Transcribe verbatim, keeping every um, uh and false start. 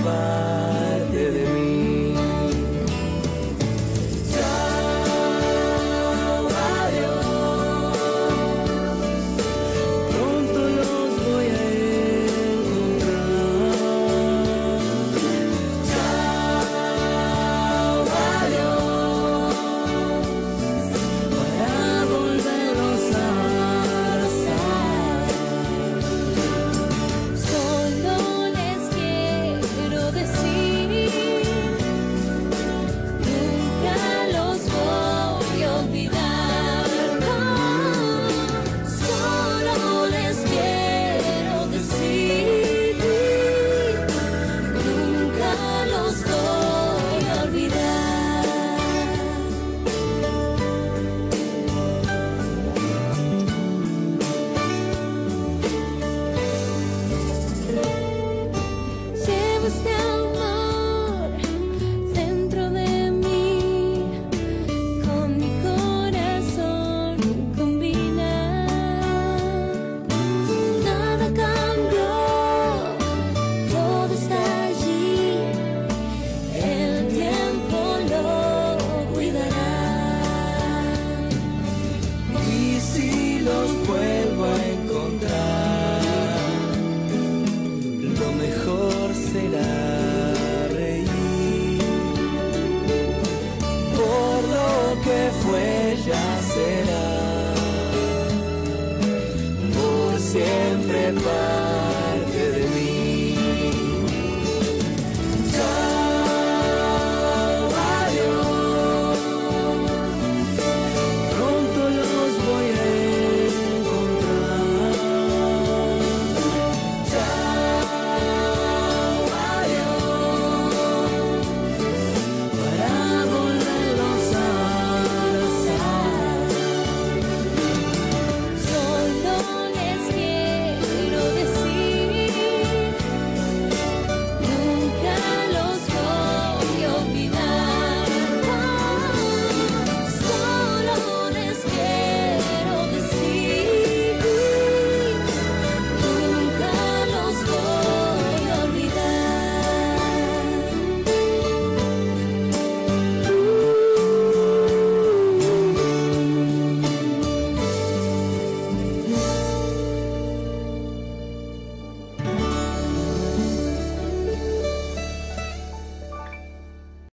parte de mí. Chao, adiós, pronto los voy a encontrar. Chao, adiós, para volvernos a abrazar. Solo les quiero decir, nunca los voy a olvidar. No, solo les quiero decir, nunca los voy a olvidar. Llevo este amor dentro de mí, con mi corazón combina. Nada cambió, todo está allí, el tiempo lo cuidará. Y si los vuelvo a encontrar, lo mejor será reír. Por lo que fue ya será.